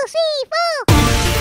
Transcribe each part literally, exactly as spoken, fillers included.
three, four.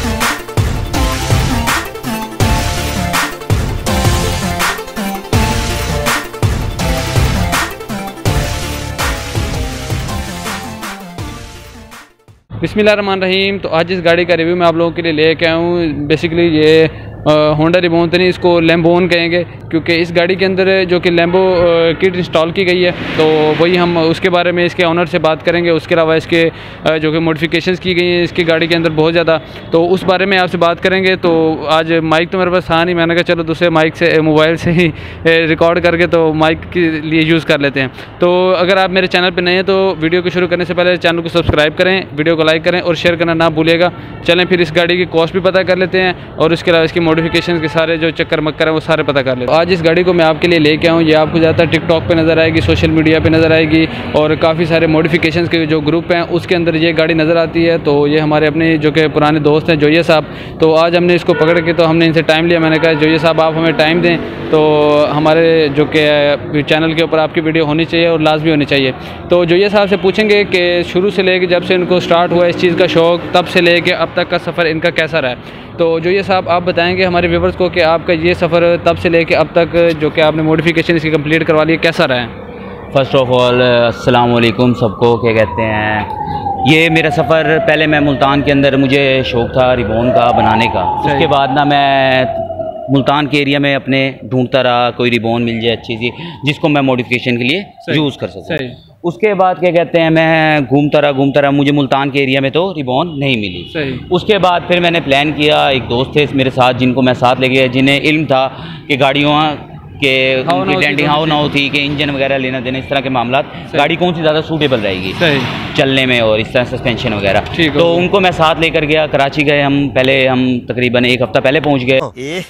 बिस्मिल्लाहिर्रहमानिर्रहीम। तो आज इस गाड़ी का रिव्यू मैं आप लोगों के लिए लेके आया हूँ। बेसिकली ये होंडा रिबॉन तो नहीं, इसको लैम्बोन कहेंगे, क्योंकि इस गाड़ी के अंदर जो कि लैम्बो किट इंस्टॉल की गई है, तो वही हम उसके बारे में इसके ऑनर से बात करेंगे। उसके अलावा इसके जो कि मॉडिफिकेशंस की गई हैं इसकी गाड़ी के अंदर बहुत ज़्यादा, तो उस बारे में आपसे बात करेंगे। तो आज माइक तो मेरे पास था नहीं, मैंने कहा चलो दूसरे माइक से मोबाइल से ही रिकॉर्ड करके तो माइक के लिए यूज़ कर लेते हैं। तो अगर आप मेरे चैनल पर नए हैं तो वीडियो को शुरू करने से पहले चैनल को सब्सक्राइब करें, वीडियो को लाइक करें और शेयर करना ना भूलिएगा। चलें फिर इस गाड़ी की कॉस्ट भी पता कर लेते हैं और उसके अलावा इसकी मॉडिफिकेशन के सारे जो चक्कर मक्कर है वो सारे पता कर लेते हैं। आज इस गाड़ी को मैं आपके लिए लेके आऊँ। ये आपको ज़्यादातर टिकटॉक पे नज़र आएगी, सोशल मीडिया पे नज़र आएगी और काफ़ी सारे मॉडिफिकेशन के जो ग्रुप हैं उसके अंदर ये गाड़ी नज़र आती है। तो ये हमारे अपने जो कि पुराने दोस्त हैं जोया साहब, तो आज हमने इसको पकड़ के तो हमने इनसे टाइम लिया। मैंने कहा जोया साहब आप हमें टाइम दें, तो हमारे जो कि चैनल के ऊपर आपकी वीडियो होनी चाहिए और लाजमी होनी चाहिए। तो जोया साहब से पूछेंगे कि शुरू से लेकर जब से इनको स्टार्ट हुआ इस चीज़ का शौक़, तब से लेके अब तक का सफ़र इनका कैसा रहा है। तो जो ये साहब आप बताएंगे हमारे व्यूवर्स को कि आपका ये सफ़र तब से लेके अब तक जो कि आपने मॉडिफिकेशन इसकी कंप्लीट करवा ली कैसा रहा है। फ़र्स्ट ऑफ़ ऑल अस्सलाम वालेकुम सबको। क्या कहते हैं, ये मेरा सफ़र पहले मैं मुल्तान के अंदर मुझे शौक़ था रिबॉन का बनाने का। उसके बाद ना मैं मुल्तान के एरिया में अपने ढूंढता रहा कोई रिबॉन मिल जाए अच्छी सी जिसको मैं मॉडिफिकेशन के लिए यूज़ कर सकूँ। उसके बाद क्या कहते हैं, मैं घूमता रहा घूमता रहा मुझे मुल्तान के एरिया में तो रिबॉन नहीं मिली। सही। उसके बाद फिर मैंने प्लान किया, एक दोस्त थे मेरे साथ जिनको मैं साथ ले गया, जिन्हें इल्म था कि गाड़ियों के लैंडिंग हाउ ना हो थी कि इंजन वगैरह लेना देना इस तरह के मामला, गाड़ी कौन सी ज़्यादा सूटेबल रहेगी चलने में और इस तरह सस्पेंशन वगैरह। तो उनको मैं साथ लेकर गया, कराची गए हम। पहले हम तकरीबन एक हफ्ता पहले पहुंच गए,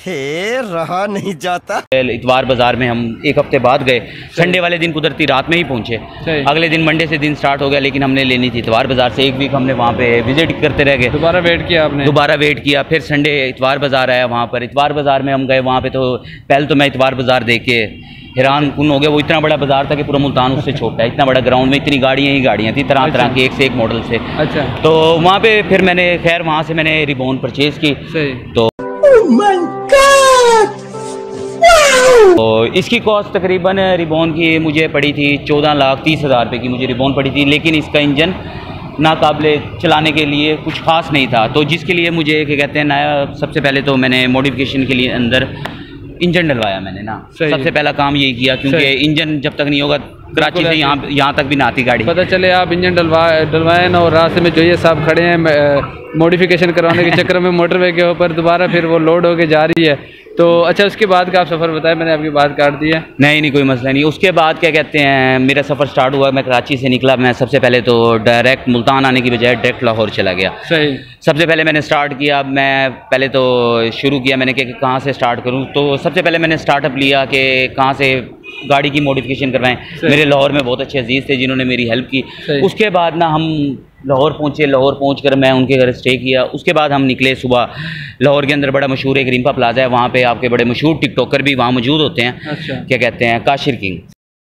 रहा नहीं जाता। इतवार बाज़ार में हम एक हफ्ते बाद गए, संडे वाले दिन कुदरती रात में ही पहुंचे। अगले दिन मंडे से दिन स्टार्ट हो गया, लेकिन हमने लेनी थी इतवार बाज़ार से। एक वीक हमने वहाँ पे विजिट करते रह गए, दोबारा वेट किया आपने, दोबारा वेट किया। फिर संडे इतवार बाज़ार आया, वहाँ पर इतवार बाज़ार में हम गए। वहाँ पे तो पहले तो मैं इतवार बाज़ार देख के हैरान कुन हो गया। वो इतना बड़ा बाजार था कि पूरा मुल्तान उससे छोटा है। इतना बड़ा ग्राउंड में इतनी गाड़ियाँ ही गाड़ियाँ थी, तरह तरह की, एक से एक मॉडल से। अच्छा। तो वहाँ पे फिर मैंने खैर वहाँ से मैंने रिबॉन परचेज की। तो तो इसकी कॉस्ट तकरीबन रिबॉन की मुझे पड़ी थी चौदह लाख तीस हज़ार रुपये की मुझे रिबॉन पड़ी थी, लेकिन इसका इंजन नाकाबिले चलाने के लिए कुछ खास नहीं था। तो जिसके लिए मुझे क्या कहते हैं नया, सबसे पहले तो मैंने मॉडिफिकेशन के लिए अंदर इंजन डलवाया मैंने ना। सबसे पहला काम यही किया, क्योंकि इंजन जब तक नहीं होगा कराची से यहाँ यहाँ तक भी ना आती गाड़ी। पता चले आप इंजन डलवा डलवाएं ना और रास्ते में जो ये साहब खड़े हैं मॉडिफिकेशन करवाने के चक्कर में मोटरवे के ऊपर दोबारा फिर वो लोड होके जा रही है। तो अच्छा, उसके बाद का आप सफ़र बताएं, मैंने आपकी बात काट दी है। नहीं नहीं कोई मसला नहीं। उसके बाद क्या कहते हैं मेरा सफ़र स्टार्ट हुआ, मैं कराची से निकला। मैं सबसे पहले तो डायरेक्ट मुल्तान आने की बजाय डायरेक्ट लाहौर चला गया। सही। सबसे पहले मैंने स्टार्ट किया, मैं पहले तो शुरू किया मैंने कि कहाँ से स्टार्ट करूँ। तो सबसे पहले मैंने स्टार्टअप लिया कि कहाँ से गाड़ी की मॉडिफिकेशन करवाएं। मेरे लाहौर में बहुत अच्छे अजीज़ थे जिन्होंने मेरी हेल्प की। उसके बाद ना हम लाहौर पहुँचे, लाहौर पहुँचकर मैं उनके घर स्टे किया। उसके बाद हम निकले सुबह। लाहौर के अंदर बड़ा मशहूर एक रिम्पा प्लाजा है, वहाँ पे आपके बड़े मशहूर टिकटॉकर भी वहाँ मौजूद होते हैं। अच्छा। क्या कहते हैं, काशिर किंग।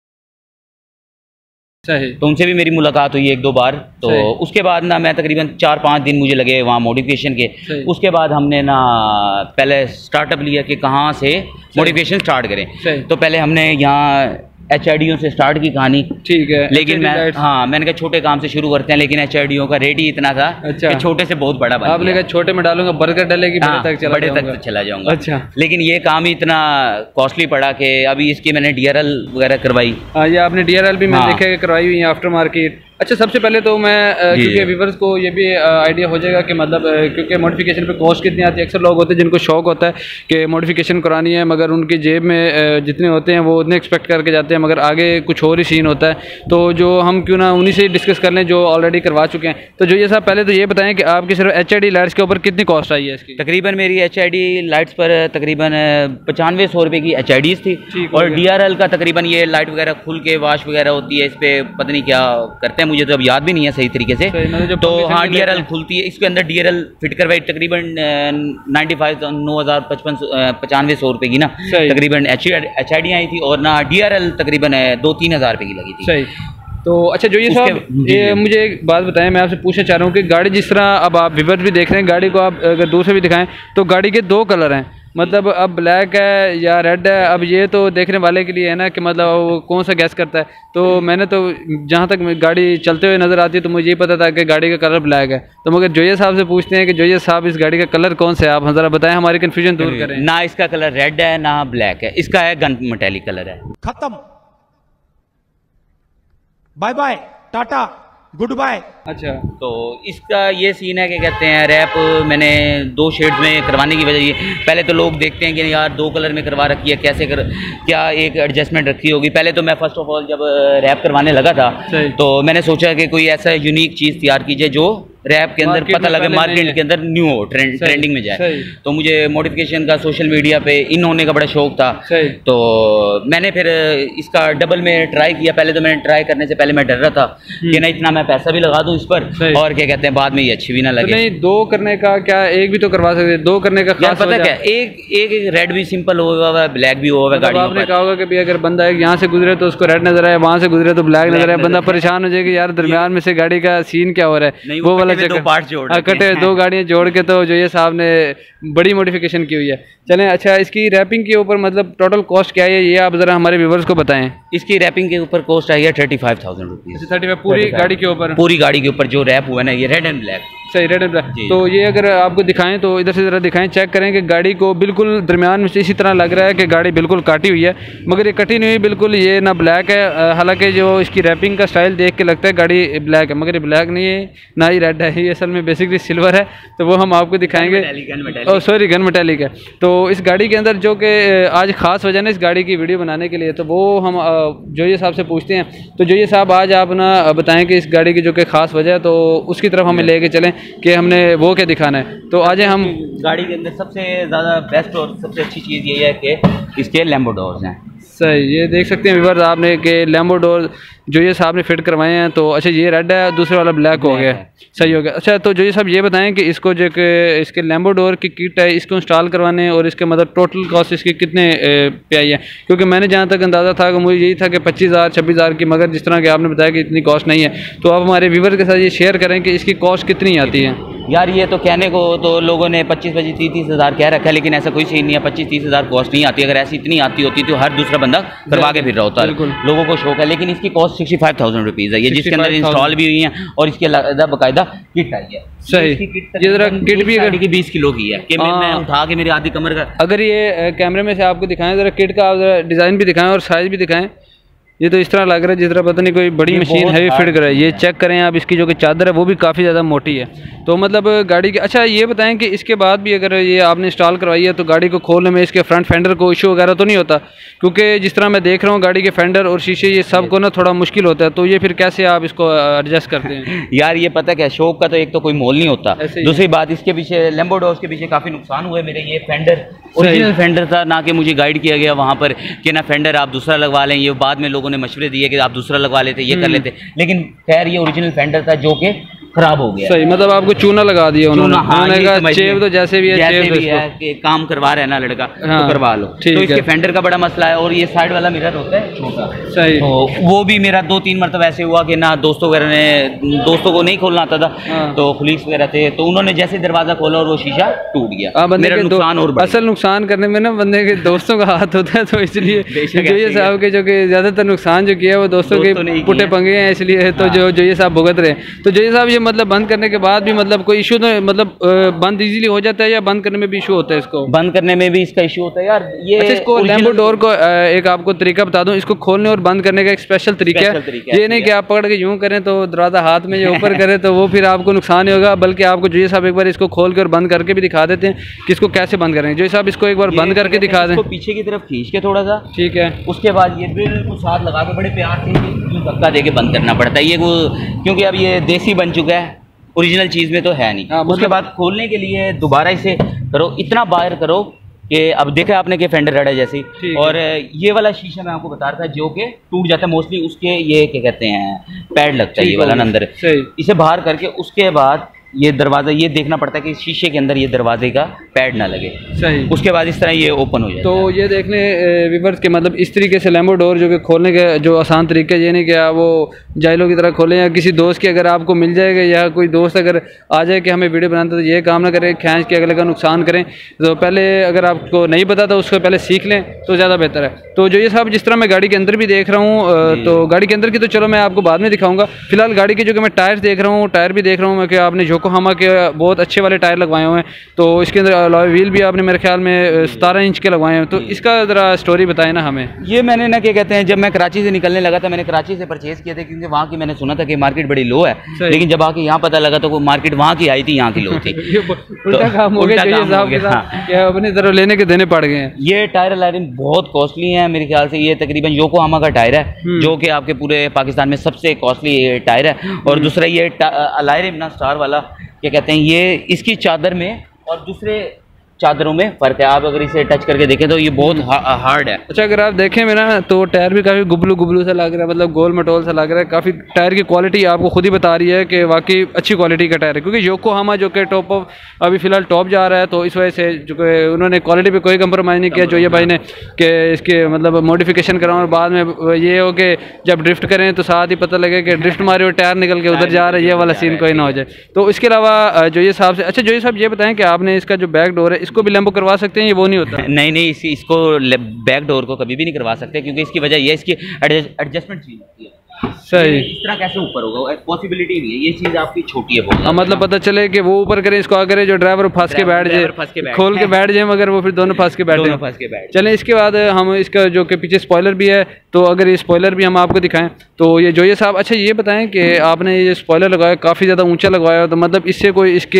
सही। तो उनसे भी मेरी मुलाकात हुई एक दो बार। तो उसके बाद ना मैं तकरीबन चार पाँच दिन मुझे लगे वहाँ मॉडिफिकेशन के। उसके बाद हमने ना पहले स्टार्टअप लिया कि कहाँ से मॉडिफिकेशन स्टार्ट करें। तो पहले हमने यहाँ एच आई डी ओ से स्टार्ट की कहानी। ठीक है। लेकिन मैं हाँ मैंने कहा छोटे काम से शुरू करते हैं, लेकिन एच आई डी ओ का रेट ही इतना था। अच्छा। कि छोटे से बहुत बड़ा बन गया। आपने कहा छोटे में डालूंगा बर्गर डलेगी, बड़े तक चला बड़े तक चला जाऊंगा। अच्छा। लेकिन ये काम ही इतना कॉस्टली पड़ा कि अभी इसकी मैंने डी आर एल वगैरह करवाई। हाँ, ये आपने डी आर एल भी मैंने देखा करवाई हुई है, आफ्टर मार्केट। अच्छा, सबसे पहले तो मैं क्योंकि व्यूवर्स को ये भी आइडिया हो जाएगा कि मतलब क्योंकि मॉडिफिकेशन पे कॉस्ट कितनी आती है। अक्सर लोग होते हैं जिनको शौक होता है कि मॉडिफिकेशन करानी है, मगर उनकी जेब में जितने होते हैं वो उतने एक्सपेक्ट करके जाते हैं, मगर आगे कुछ और ही सीन होता है। तो जो हम क्यों ना उन्हीं से डिस्कस कर लें जो ऑलरेडी करवा चुके हैं। तो जो ये साहब पहले तो ये बताएं कि आपकी सिर्फ एच आई डी लाइट्स के ऊपर कितनी कॉस्ट आई है इसकी। तकरीबन मेरी एच आई डी लाइट्स पर तकरीबन पचानवे सौ रुपये की एच आई डीज थी, और डी आर एल का तकरीबन ये लाइट वगैरह खुल के वाश वगैरह होती है, इस पर पता नहीं क्या करते हैं, मुझे तो अब याद भी नहीं है सही तरीके से। तो हाँ, डी आर एल खुलती है, इसके अंदर डी आर एल फिट करवाई तकरीबन नाइन्टी फाइव नौ हज़ार पचपन पचानवे सौ रुपये की ना तकरीबन एच आई डी आई थी, और ना डी आर एल तकरीबन दो तीन हज़ार रुपये की लगी थी। तो अच्छा जो ये साहब ये मुझे एक बात बताएं, मैं आपसे पूछना चाह रहा हूँ कि गाड़ी जिस तरह अब आप विवर भी देख रहे हैं, गाड़ी को आप अगर दूर से भी दिखाएं तो गाड़ी के दो कलर हैं, मतलब अब ब्लैक है या रेड है। अब ये तो देखने वाले के लिए है ना कि मतलब वो कौन सा गैस करता है। तो मैंने तो जहाँ तक गाड़ी चलते हुए नज़र आती है तो मुझे ये पता था कि गाड़ी का कलर ब्लैक है। तो मगर जोया साहब से पूछते हैं कि जोया साहब इस गाड़ी का कलर कौन सा है, आप ज़रा बताएं, हमारी कन्फ्यूजन दूर करें। ना इसका कलर रेड है ना ब्लैक है, इसका है गन मेटेलिक कलर है। खत्म, bye bye, tata, goodbye. अच्छा, तो इसका ये सीन है कि कहते हैं रैप मैंने दो शेड्स में करवाने की वजह ये, पहले तो लोग देखते हैं कि यार दो कलर में करवा रखी है, कैसे कर क्या एक एडजस्टमेंट रखी होगी। पहले तो मैं फर्स्ट ऑफ ऑल जब रैप करवाने लगा था तो मैंने सोचा कि कोई ऐसा यूनिक चीज़ तैयार कीजिए जो रैप के अंदर पता लगे, मार्केट के अंदर न्यू हो, ट्रेंड ट्रेंडिंग में जाए। तो मुझे मॉडिफिकेशन का सोशल मीडिया पे इन होने का बड़ा शौक था, तो मैंने फिर इसका डबल में ट्राई किया। पहले तो मैंने ट्राई करने से पहले मैं डर रहा था कि ना इतना मैं पैसा भी लगा दूं इस पर और क्या कहते हैं बाद में ये अच्छी भी ना लगे। तो नहीं, दो करने का क्या, एक भी तो करवा सकते, दो करने का खास पता क्या, एक एक एक रेड भी सिंपल हुआ हुआ है, ब्लैक भी हुआ हुआ है गाड़ी। आपने कहा होगा कि भी अगर बंदा यहाँ से गुजरे तो उसको रेड नजर आए, वहाँ से गुजरे तो ब्लैक नजर आए, बंदा परेशान हो जाएगा यार दरमियान में से गाड़ी का सीन क्या हो रहा है, वो वाला चक्कर। कटे दो गाड़ियाँ जोड़ के तो जो ये साहब ने बड़ी मॉडिफिकेशन की हुई है। चलें, अच्छा इसकी रैपिंग के ऊपर मतलब टोटल कॉस्ट क्या है ये आप जरा हमारे व्यूवर्स को बताएं। इसकी रैपिंग के ऊपर कॉस्ट आई है thirty five thousand rupees. Thirty five पूरी गाड़ी के ऊपर, पूरी गाड़ी के ऊपर जो रैप हुआ है ना ये रेड एंड ब्लैक। सही, रेड एंड ब्लैक। तो ये अगर आपको दिखाएं तो इधर से ज़रा दिखाएं, चेक करें कि गाड़ी को बिल्कुल दरमियान में से इसी तरह लग रहा है कि गाड़ी बिल्कुल काटी हुई है, मगर ये कटी नहीं हुई बिल्कुल, ये ना ब्लैक है। हालांकि जो इसकी रैपिंग का स्टाइल देख के लगता है गाड़ी ब्लैक है, मगर ये ब्लैक नहीं है ना ही रेड है, ये असल में बेसिकली सिल्वर है। तो वो हम आपको दिखाएंगे। ओह सॉरी, गन मेटालिक है। तो इस गाड़ी के अंदर जो कि आज ख़ास वजह है इस गाड़ी की वीडियो बनाने के लिए, तो वो हम जो ये साहब से पूछते हैं। तो जो ये साहब आज आप ना बताएं कि इस गाड़ी की जो कि ख़ास वजह है तो उसकी तरफ हमें लेके चलें कि हमने वो क्या दिखाना है। तो आज हम गाड़ी के अंदर सबसे ज़्यादा बेस्ट और सबसे अच्छी चीज़ ये है कि इसके लैम्बो डोर्स हैं। सही, ये देख सकते हैं व्यूअर्स आपने कि लैम्बो डोर जो ये साहब ने फिट करवाए हैं। तो अच्छा ये रेड है, दूसरे वाला ब्लैक हो गया, सही हो गया। अच्छा तो जो ये साहब ये बताएं कि इसको जो कि इसके लैम्बो डोर की किट है इसको इंस्टॉल करवाने और इसके मतलब टोटल कॉस्ट इसकी कितने पे आई है, क्योंकि मैंने जहाँ तक अंदाज़ा था कि मुझे यही था कि पच्चीस हज़ार छब्बीस हज़ार की, मगर जिस तरह कि आपने बताया कि इतनी कॉस्ट नहीं है। तो आप हमारे व्यूअर के साथ ये शेयर करें कि इसकी कॉस्ट कितनी आती है। यार ये तो कहने को तो लोगों ने पच्चीस पच्चीस तीस तीस हज़ार कह रखा है, लेकिन ऐसा कोई सीन नहीं है, पच्चीस तीस हज़ार कॉस्ट नहीं आती। अगर ऐसी इतनी आती होती तो हर दूसरा बंदा करवा के फिर रहा होता है, लोगों को शौक है। लेकिन इसकी cost sixty five thousand rupees है, ये जिसके अंदर इंस्टॉल भी हुई है और इसके बाकायदा किट आई है। सही, ये जरा किट भी अगर की बीस किलो की है कि मैं उठा के मेरी आधी कमर का, अगर ये कैमरे में से आपको दिखाएं जरा किट का, जरा डिज़ाइन भी दिखाएं और साइज़ भी दिखाएं। ये तो इस तरह लग रहा है जिस तरह पता नहीं कोई बड़ी मशीन हैवी फिट कर रहा है। ये चेक करें आप, इसकी जो कि चादर है वो भी काफ़ी ज़्यादा मोटी है। तो मतलब गाड़ी के, अच्छा ये बताएं कि इसके बाद भी अगर ये आपने इंस्टॉल करवाई है तो गाड़ी को खोलने में इसके फ्रंट फेंडर को इशू वगैरह तो नहीं होता, क्योंकि जिस तरह मैं देख रहा हूँ गाड़ी के फेंडर और शीशे ये सब को ना थोड़ा मुश्किल होता है। तो ये फिर कैसे आप इसको एडजस्ट करते हैं? यार ये पता क्या, शौक का तो एक तो कोई मोल नहीं होता, दूसरी बात इसके पीछे लैम्बो डोर्स के पीछे काफ़ी नुकसान हुए मेरे। ये फेंडर ओरिजिनल फेंडर था, ना कि मुझे गाइड किया गया वहाँ पर कि ना फेंडर आप दूसरा लगवा लें। ये बाद में लोगों ने मशवरे दिए कि आप दूसरा लगवा लेते, ये कर लेते, लेकिन खैर ये ओरिजिनल फेंडर था जो कि खराब हो गया। सही, मतलब आपको चूना लगा दिया उन्होंने। हाँ, उन्होंने कहा चेव तो जैसे भी है, जैसे भी है कि काम करवा रहे हैं ना लड़का, हाँ, तो करवा लो। तो इसके फेंडर का बड़ा मसला है और ये साइड वाला मिरर होता है छोटा। सही, तो वो भी मेरा दो तीन मरतबा ऐसे हुआ कि ना दोस्तों वगैरह ने, दोस्तों को नहीं खोलना आता था, हाँ, तो पुलिस वगैरह थे, तो उन्होंने जैसे दरवाजा खोला और वो शीशा टूट गया। मेरा नुकसान और असल नुकसान करने में ना बंदे के दोस्तों का हाथ होता है, तो इसलिए जो ये साहब के जो कि ज्यादातर नुकसान जो किया वो दोस्तों के पुटे पंगे हैं, इसलिए तो जो जो ये साहब भुगत रहे। तो जो ये साहब ये मतलब बंद करने के बाद भी मतलब कोई इशू तो मतलब बंद इजीली हो जाता है या बंद करने में भी इशू होता है? इसको बंद करने में भी इसका इशू होता है यार। ये अच्छा, इसको लैम्बो डोर को एक आपको तरीका बता दूं, इसको खोलने और बंद करने का एक स्पेशल तरीका है। ये नहीं कि आप पकड़ के यूं करें तो दरवाजा हाथ में जो ऊपर करें तो वो फिर आपको नुकसान ही होगा, बल्कि आपको जो साहब एक बार इसको खोल कर बंद करके भी दिखा देते हैं कि इसको कैसे बंद करेंगे। जो साहब इसको एक बार बंद करके दिखा दें, पीछे की तरफ खींच के थोड़ा सा, ठीक है, उसके बाद ये बिल्कुल साथ लगा के बड़े प्यार से धक्का दे के बंद करना पड़ता है ये, क्योंकि अब ये देसी बन चुका है, ओरिजिनल चीज़ में तो है नहीं। हाँ, उसके बाद खोलने के लिए दोबारा इसे करो, इतना बाहर करो कि अब देखा आपने कि फेंडर रेड है जैसी, और ये वाला शीशा मैं आपको बता रहा था जो कि टूट जाता है मोस्टली, उसके ये क्या कहते हैं पैड लगता है ये वाला अंदर, इसे बाहर करके उसके बाद ये दरवाज़ा ये देखना पड़ता है कि शीशे के अंदर ये दरवाजे का पैड ना लगे। सही। उसके बाद इस तरह ये ओपन हो जाता तो है। ये देख लें विवर्स के मतलब इस तरीके से लैम्बो डोर जो कि खोलने का जो आसान तरीका ये नहीं कि आप वो जाइलों की तरह खोलें, या किसी दोस्त की अगर आपको मिल जाएगा या कोई दोस्त अगर आ जाए कि हमें वीडियो बनाते तो ये काम ना करें खींच के अगले का नुकसान करें। तो पहले अगर आपको नहीं पता तो उसको पहले सीख लें तो ज़्यादा बेहतर है। तो जो ये साहब जिस तरह मैं गाड़ी के अंदर भी देख रहा हूँ, तो गाड़ी के अंदर की तो चलो मैं आपको बाद में दिखाऊंगा। फिलहाल गाड़ी के जो कि मैं टायर देख रहा हूँ, टायर भी देख रहा हूँ मैं कि आपने योकोहामा के बहुत अच्छे वाले टायर लगवाए हुए हैं। तो इसके अंदर अलॉय व्हील भी आपने मेरे ख्याल में सतारह इंच के लगवाए हैं। तो इसका ज़रा स्टोरी बताएं ना हमें। ये मैंने ना क्या कहते हैं, जब मैं कराची से निकलने लगा था मैंने कराची से परचेज़ किए थे, क्योंकि वहाँ की मैंने सुना था कि मार्केट बड़ी लो है, लेकिन जब आके यहाँ पता लगा तो वो मार्केट वहाँ की आई थी, यहाँ की लो थी। उल्टा काम हो गया, जो साहब के साथ क्या अपनी तरफ लेने के देने पड़ गए हैं। ये टायर अलायरिंग बहुत कॉस्टली है मेरे ख्याल से। ये तकरीबन योकोहामा का टायर है जो कि आपके पूरे पाकिस्तान में सबसे कॉस्टली टायर है। और दूसरा ये अलायरिंग ना स्टार वाला क्या कहते हैं, ये इसकी चादर में और दूसरे चादरों में फ़र्क है। आप अगर इसे टच करके देखें तो ये बहुत हा, हार्ड है। अच्छा, अगर आप देखें मेरा तो टायर भी काफ़ी गुबलू गुबलू सा लग रहा है, मतलब गोल मटोल सा लग रहा है। काफ़ी टायर की क्वालिटी आपको खुद ही बता रही है कि वाकई अच्छी क्वालिटी का टायर है, क्योंकि योकोहामा जो कि टॉप ऑफ अभी फ़िलहाल टॉप जा रहा है, तो इस वजह से जो कि उन्होंने क्वालिटी पे कोई कंप्रोमाइज़ नहीं किया जो ये भाई ने कि इसके मतलब मॉडिफिकेशन कराओ और बाद में ये हो कि जब ड्रिफ्ट करें तो साथ ही पता लगे कि ड्रिफ्ट मारे और टायर निकल के उधर जा रहा है, ये वाला सीन कोई ना हो जाए। तो इसके अलावा जो ये साहब से अच्छा जो ये साहब ये बताएं कि आपने इसका जो बैक डोर है इसको भी लैम्बो करवा सकते हैं, ये वो नहीं होता? नहीं नहीं, इस, इसको बैक डोर को कभी भी नहीं करवा सकते, क्योंकि इसकी वजह ये इसकी एडजस्टमेंट चीज होती है। सही। इस तरह कैसे ऊपर होगा, पॉसिबिलिटी नहीं है, ये चीज़ आपकी छोटी है बहुत। हाँ, मतलब पता चले कि वो ऊपर करे इसको आगे जो ड्राइवर फंस के बैठ जाए, खोल के बैठ जाए, मगर वो फिर दोनों फंस के बैठे फंस के बैठ। चलें, इसके बाद हम इसका जो कि पीछे स्पॉइलर भी है, तो अगर ये स्पॉइलर भी हम आपको दिखाएं तो ये जो ये साहब अच्छा ये बताएं कि आपने ये स्पॉइलर लगाया काफ़ी ज़्यादा ऊंचा लगवाया, तो मतलब इससे कोई इसके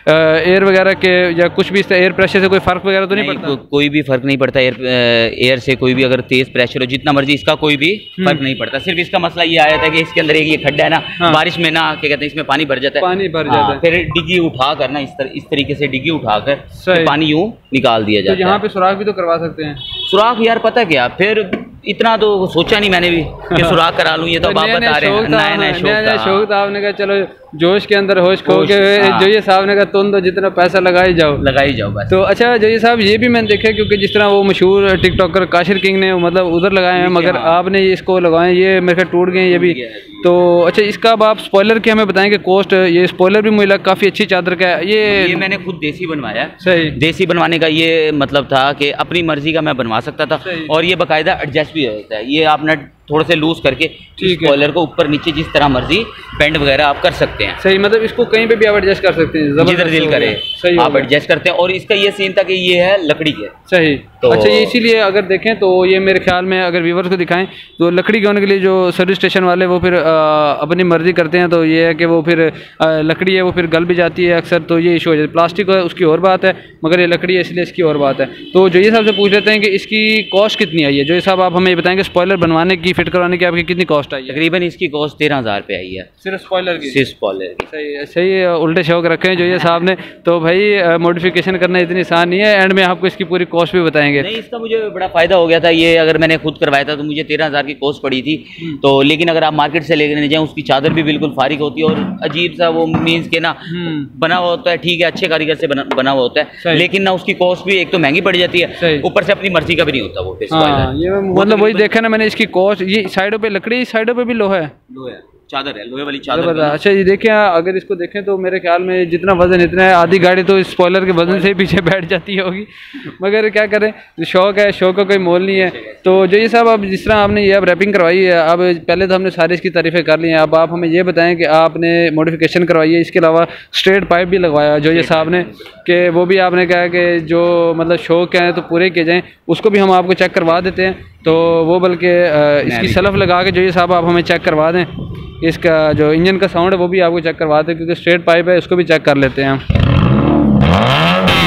एयर वगैरह के या कुछ भी एयर प्रेशर से कोई फ़र्क वगैरह तो नहीं, नहीं पड़ता? को, कोई भी फ़र्क नहीं पड़ता एयर एयर से। कोई भी अगर तेज़ प्रेशर हो जितना मर्जी, इसका कोई भी फ़र्क नहीं पड़ता। सिर्फ इसका मसला ये आया था कि इसके अंदर एक ये खड्डा है ना, हाँ। बारिश में ना क्या कहते हैं इसमें पानी भर जाता है, पानी भर जाता है, फिर डिग्गी उठा कर ना इस तरह इस तरीके से डिग्गी उठाकर पानी यूं निकाल दिया जाता है। यहाँ पे सुराख भी तो करवा सकते हैं। सुराख यार पता क्या, फिर इतना तो सोचा नहीं मैंने भी कि सुराख करा लूँ, ये तो आप बता रहे हैं नया नया शौक था। आपने कहा चलो जोश के अंदर होश खो के, जो ये साहब ने कहा तुम तो जितना पैसा लगाई जाओ लगाई जाओ बस। तो अच्छा जो ये साहब ये भी मैंने देखा, क्योंकि जिस तरह वो मशहूर टिकटॉकर काशिर किंग ने मतलब उधर लगाए हैं, मगर आपने इसको लगाए ये मेरे ख्याल टूट गए ये भी। तो अच्छा इसका अब आप स्पॉइलर की हमें बताएंगे कॉस्ट। ये स्पॉइलर भी मुझे लगा काफ़ी अच्छी चादर का है। ये ये मैंने खुद देसी बनवाया। सही। देसी बनवाने का ये मतलब था कि अपनी मर्जी का मैं बनवा सकता था, और ये बाकायदा एडजस्ट भी होता है। ये आपने थोड़े से लूज करके स्पॉइलर को ऊपर नीचे जिस तरह मर्जी पेंट वगैरह आप कर सकते हैं। सही, मतलब इसको कहीं पे भी आप एडजस्ट कर सकते हैं, जिधर दिल करे आप एडजस्ट करते हैं। और इसका ये सीन था कि ये है लकड़ी के। सही। तो अच्छा ये इसीलिए अगर देखें तो ये मेरे ख्याल में अगर व्यूवर्स को दिखाएं तो लकड़ी के होने के लिए जो सर्विस स्टेशन वाले वो फिर आ, अपनी मर्जी करते हैं, तो ये है कि वो फिर आ, लकड़ी है वो फिर गल भी जाती है अक्सर, तो ये इशू हो जाता है। प्लास्टिक है उसकी और बात है, मगर ये लकड़ी है इसलिए इसकी और बात है। तो जो ये साहब से पूछ लेते हैं कि इसकी कॉस्ट कितनी आई है। जो ये साहब आप हमें बताएंगे स्पॉइलर बनवाने की फिट करवाने की आपकी कितनी कॉस्ट आई है? तकरीबन इसकी कॉस्ट तेरह हज़ार रुपये आई है सिर्फ स्पॉइलर की। सिर्फ स्पॉइलर की। सही सही, उल्टे शौक रखे हैं जो ये साहब ने। तो भाई मॉडिफिकेशन करना इतनी आसान नहीं है, एंड में आपको इसकी पूरी कॉस्ट भी बताएंगे। नहीं, इसका मुझे बड़ा फ़ायदा हो गया था। ये अगर मैंने खुद करवाया था तो मुझे तेरह हज़ार की कॉस्ट पड़ी थी। तो लेकिन अगर आप मार्केट से लेकर जाएँ उसकी चादर भी बिल्कुल फारिग होती है, और अजीब सा वो मीन्स के ना बना हुआ होता है। ठीक है, अच्छे कारीगर से बना, बना हुआ होता है, लेकिन ना उसकी कॉस्ट भी एक तो महंगी पड़ जाती है, ऊपर से अपनी मर्जी का भी नहीं होता वो। हाँ, ये मतलब वही देखा ना मैंने इसकी कॉस्ट। ये साइडों पे लकड़ी, साइडों पे भी लोहा है, लोहा है, चादर है, लोहे वाली चादर। अच्छा ये देखें, अगर इसको देखें तो मेरे ख्याल में जितना वजन इतना है, आधी गाड़ी तो स्पॉइलर के वजन से ही पीछे बैठ जाती होगी, मगर क्या करें, शौक है, शौक का कोई मोल नहीं है। तो जो ये साहब अब जिस तरह आपने ये अब रैपिंग करवाई है, अब पहले तो हमने सारी इसकी तारीफ़ें कर ली हैं, अब आप हमें ये बताएं कि आपने मॉडिफिकेशन करवाई है, इसके अलावा स्ट्रेट पाइप भी लगवाया जो ये साहब ने, कि वो भी आपने कहा कि जो मतलब शौक हैं तो पूरे किए जाएँ, उसको भी हम आपको चेक करवा देते हैं। तो वो बल्कि इसकी सलफ लगा के जो ये साहब आप हमें चेक करवा दें, इसका जो इंजन का साउंड है वो भी आपको चेक करवाते हैं, क्योंकि स्ट्रेट पाइप है, उसको भी चेक कर लेते हैं।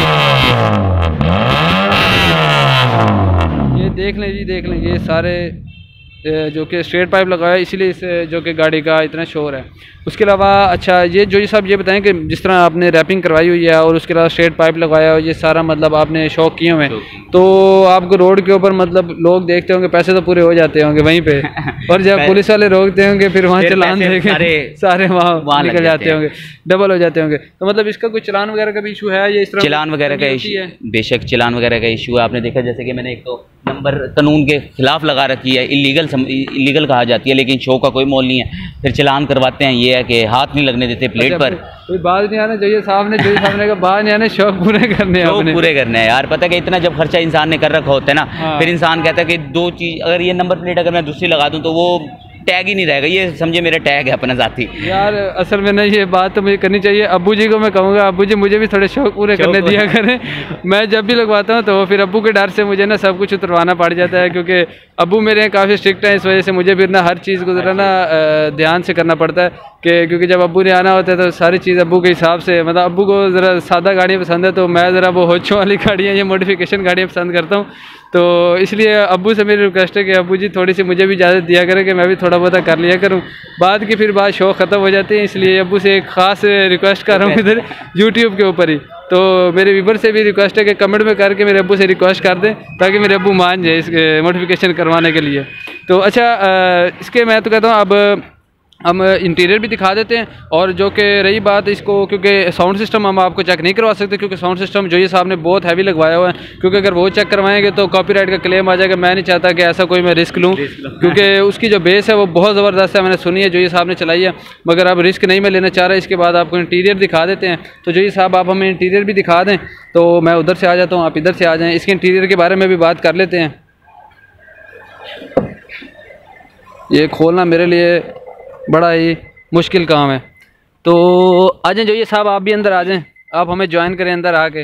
ये देख लें जी, देख लें, ये सारे जो कि स्ट्रेट पाइप लगाया है, इसीलिए इस जो कि गाड़ी का इतना शोर है। उसके अलावा अच्छा ये जो ये साहब ये बताएं कि जिस तरह आपने रैपिंग करवाई हुई है और उसके अलावा स्ट्रेट पाइप लगाया हो, ये सारा मतलब आपने शौक किए हुए हैं, तो आपको रोड के ऊपर मतलब लोग देखते होंगे, पैसे तो पूरे हो जाते होंगे वहीं पे और जब पुलिस वाले रोकते होंगे फिर वहाँ चलान देके सारे सारे वहाँ निकल जाते होंगे, डबल हो जाते होंगे। तो मतलब इसका कोई चलान वगैरह का भी इशू है? ये इस तरह चलान वगैरह का इशू है, बेशक चलान वगैरह का इशू है। आपने देखा जैसे कि मैंने एक तो नंबर कानून के खिलाफ लगा रखी है, इलीगल इलीगल कहा जाती है, लेकिन शो का कोई मोल नहीं है। फिर चलान करवाते हैं, ये है कि हाथ नहीं लगने देते प्लेट पर। कोई बात नहीं आना चाहिए साहब ने, जो साहब ने कहा बाहर नहीं आने, शौक पूरे करने हैं, शौक पूरे करने हैं यार। पता है कि इतना जब खर्चा इंसान ने कर रखा होता है ना, हाँ। फिर इंसान कहता है कि दो चीज़, अगर ये नंबर प्लेट अगर मैं दूसरी लगा दूँ तो वो टैग ही नहीं रहेगा, ये समझे मेरा टैग है अपना जाती। यार असल में ना ये बात तो मुझे करनी चाहिए। अब्बू जी को मैं कहूँगा, अब्बू जी मुझे भी थोड़े शौक पूरे करने दिया करें। मैं जब भी लगवाता हूँ तो फिर अब्बू के डर से मुझे ना सब कुछ उतरवाना पड़ जाता है, क्योंकि अब्बू मेरे काफ़ी स्ट्रिक्ट हैं, इस वजह से मुझे फिर ना हर चीज़ को ज़रा ना ध्यान से करना पड़ता है कि क्योंकि जब अब्बू ने आना होता है तो सारी चीज़ अब्बू के हिसाब से, मतलब अब्बू को ज़रा सादा गाड़ियाँ पसंद है तो मैं ज़रा वो होचों वाली गाड़ियाँ या मॉडिफिकेशन गाड़ियाँ पसंद करता हूँ। तो इसलिए अब्बू से मेरी रिक्वेस्ट है कि अब्बू जी थोड़ी सी मुझे भी इजाज़त दिया करें कि मैं भी थोड़ा बहुत कर लिया करूँ। बाद की फिर बात शौक ख़त्म हो जाती है, इसलिए अब्बू से एक ख़ास रिक्वेस्ट कर रहा हूँ इधर यूट्यूब के ऊपर ही। तो मेरे व्यूवर से भी रिक्वेस्ट है कि कमेंट में करके मेरे अब्बू से रिक्वेस्ट कर दें ताकि मेरे अब्बू मान जाए इस मॉडिफिकेशन करवाने के लिए। तो अच्छा इसके मैं तो कहता हूँ अब हम इंटीरियर भी दिखा देते हैं, और जो कि रही बात इसको, क्योंकि साउंड सिस्टम हम आपको चेक नहीं करवा सकते क्योंकि साउंड सिस्टम जो ये साहब ने बहुत हैवी लगवाया हुआ है, क्योंकि अगर वो चेक करवाएंगे तो कॉपीराइट का क्लेम आ जाएगा। मैं नहीं चाहता कि ऐसा कोई मैं रिस्क लूँ, क्योंकि उसकी जो बेस है वो बहुत ज़बरदस्त है, मैंने सुनी है जो ये साहब ने चलाई है, मगर अब रिस्क नहीं मैं लेना चाह रहा। इसके बाद आपको इंटीरियर दिखा देते हैं। तो जो ये साहब आप हमें इंटीरियर भी दिखा दें, तो मैं उधर से आ जाता हूँ, आप इधर से आ जाएँ। इसके इंटीरियर के बारे में भी बात कर लेते हैं। ये खोलना मेरे लिए बड़ा ही मुश्किल काम है, तो आ जाएं जो ये साहब आप भी अंदर आ जाएं, आप हमें ज्वाइन करें अंदर आके।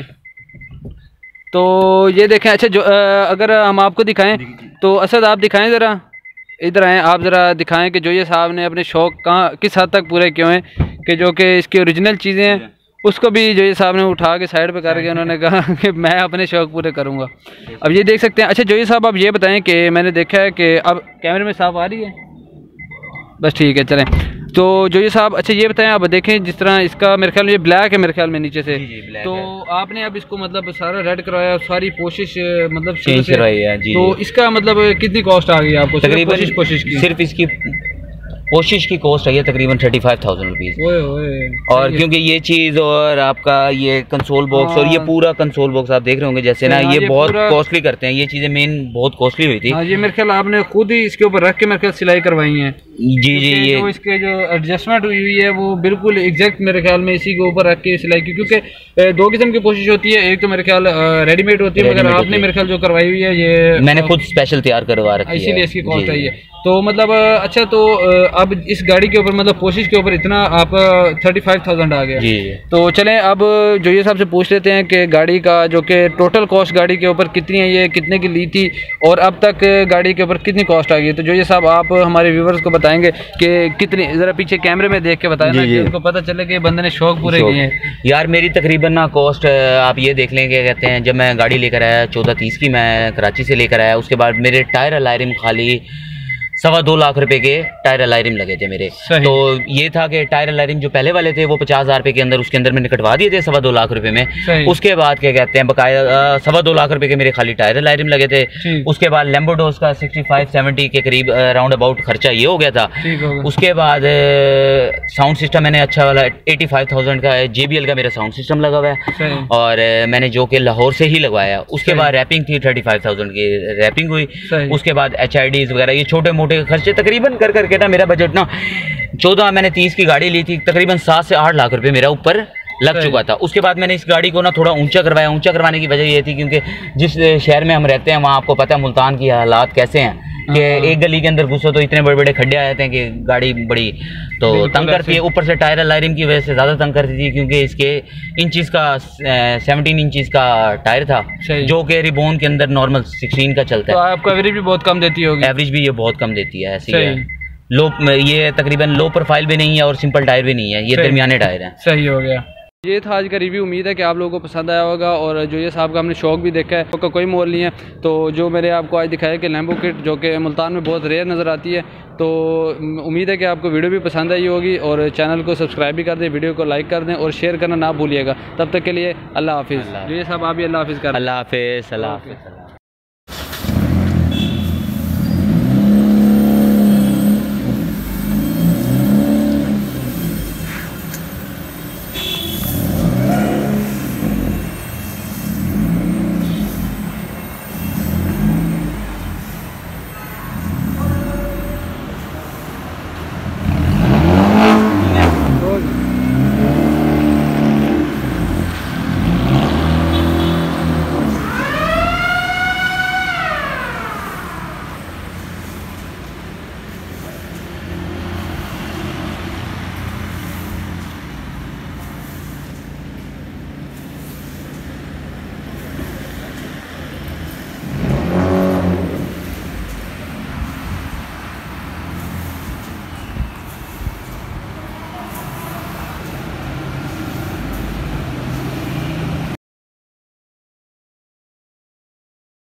तो ये देखें, अच्छा जो आ, अगर हम आपको दिखाएं तो असद आप दिखाएं ज़रा, इधर आएँ आप ज़रा दिखाएं कि जो ये साहब ने अपने शौक़ कहाँ किस हद तक पूरे किए हैं, कि जो कि इसकी ओरिजिनल चीज़ें हैं उसको भी जो ये साहब ने उठा के साइड पे करके उन्होंने कहा कि मैं अपने शौक़ पूरे करूँगा। अब ये देख सकते हैं। अच्छा जो ये साहब आप ये बताएँ कि मैंने देखा है कि अब कैमरे में साफ आ रही है, बस ठीक है चलें। तो जो ये साहब अच्छा ये बताएं, आप देखें जिस तरह इसका मेरे ख्याल में ये ब्लैक है मेरे ख्याल में नीचे से, जी जी, तो है। आपने अब इसको मतलब सारा रेड करवाया, सारी कोशिश मतलब चेंज करवाई है जी। तो इसका मतलब कितनी कॉस्ट आ गई आपको? तकरीबन कोशिश कोशिश की सिर्फ इसकी कोशिश की कॉस्ट आई है तकरीबन थर्टी फाइव थाउजेंड रुपीज़। और क्योंकि ये चीज़ और आपका ये कंसोल बॉक्स और ये पूरा कंसोल बॉक्स आप देख रहे होंगे जैसे ना, ये, ये बहुत कॉस्टली करते हैं, ये चीज़ें मेन बहुत कॉस्टली हुई थी। हाँ, ये मेरे ख्याल आपने खुद ही इसके ऊपर रख के मेरे ख्याल सिलाई करवाई है। जी जी, ये जो इसके जो एडजस्टमेंट हुई हुई है वो बिल्कुल एग्जैक्ट मेरे ख्याल में इसी के ऊपर रख के सिलाई की, क्योंकि दो किस्म की कोशिश होती है, एक तो मेरे ख्याल रेडीमेड होती है, मगर आपने मेरे ख्याल जो करवाई हुई है ये मैंने खुद स्पेशल तैयार करवा रखी है, इसीलिए इसकी कॉस्ट आई है। तो मतलब अच्छा, तो अब इस गाड़ी के ऊपर मतलब कोशिश के ऊपर इतना आपका थर्टी फाइव थाउजेंड आ गया जी। तो चलें अब जो ये साहब से पूछ लेते हैं कि गाड़ी का जो कि टोटल कॉस्ट गाड़ी के ऊपर कितनी है, ये कितने की ली थी और अब तक गाड़ी के ऊपर कितनी कॉस्ट आ गई। तो जो ये साहब आप हमारे व्यूवर्स को बताएंगे कि कितनी, ज़रा पीछे कैमरे में देख के बताएं ना कि उनको पता चले कि बंदे ने शौक पूरे किए हैं। यार मेरी तकरीबन ना कॉस्ट आप ये देख लें, क्या कहते हैं, जब मैं गाड़ी लेकर आया चौदह तीस की मैं कराची से लेकर आया, उसके बाद मेरे टायर अलायरिम खाली सवा दो लाख रुपए के टायर अलायरिम लगे थे मेरे। तो ये था कि टायर अलायरिम जो पहले वाले थे वो पचास हज़ार रुपए के अंदर उसके अंदर मैंने कटवा दिए थे सवा दो लाख रुपए में। उसके बाद क्या कहते हैं बकाया सवा दो लाख रुपए के मेरे खाली टायर अलायरिम लगे थे। उसके बाद लैम्बोडोस का सिक्सटी फाइव सेवेंटी के करीब राउंड अबाउट खर्चा ये हो गया था। उसके बाद साउंड सिस्टम मैंने अच्छा वाला एटी फाइव थाउजेंड का जे बी एल का मेरा साउंड सिस्टम लगा हुआ है और मैंने जो कि लाहौर से ही लगवाया। उसके बाद रैपिंग थी थर्टी फाइव थाउजेंड की रैपिंग हुई। उसके बाद एच आई डीज वगैरह ये छोटे मोटे खर्चे तकरीबन कर करके ना मेरा बजट ना चौदह मैंने तीस की गाड़ी ली थी, तकरीबन सात से आठ लाख रुपए मेरा ऊपर लग चुका था। उसके बाद मैंने इस गाड़ी को ना थोड़ा ऊंचा करवाया। ऊंचा करवाने की वजह ये थी क्योंकि जिस शहर में हम रहते हैं वहाँ आपको पता है मुल्तान की हालात कैसे हैं कि एक गली के अंदर घुसो तो इतने बड़े बड़े खड्डे आ जाते हैं कि गाड़ी बड़ी तो तंग करती है। ऊपर से टायर अलायरिम की वजह से ज़्यादा तंग करती थी क्योंकि इसके इंचज़ का सेवनटीन इंचज़ का टायर था जो कि रिबोन के अंदर नॉर्मल सिक्सटीन का चलता है। तो आपको एवरेज भी बहुत कम देती होगी? एवरेज भी ये बहुत कम देती है, ऐसी है। लो ये तकरीबन लो प्रोफाइल भी नहीं है और सिंपल टायर भी नहीं है, ये दरमियाने टायर हैं। सही हो गया। ये था आज का रिव्यू। उम्मीद है कि आप लोगों को पसंद आया होगा और जो ये साहब का हमने शौक भी देखा है का कोई मोल नहीं है। तो जो मैंने आपको आज दिखाया कि लैम्बो किट जो कि मुल्तान में बहुत रेयर नज़र आती है, तो उम्मीद है कि आपको वीडियो भी पसंद आई होगी और चैनल को सब्सक्राइब भी कर दें, वीडियो को लाइक कर दें और शेयर करना ना भूलिएगा। तब तक के लिए अल्लाह हाफिज़। जो ये साहब आप भी अल्लाह हाफिज़ कर। अल्लाह हाफिज़। अल्लाह हाफिज़।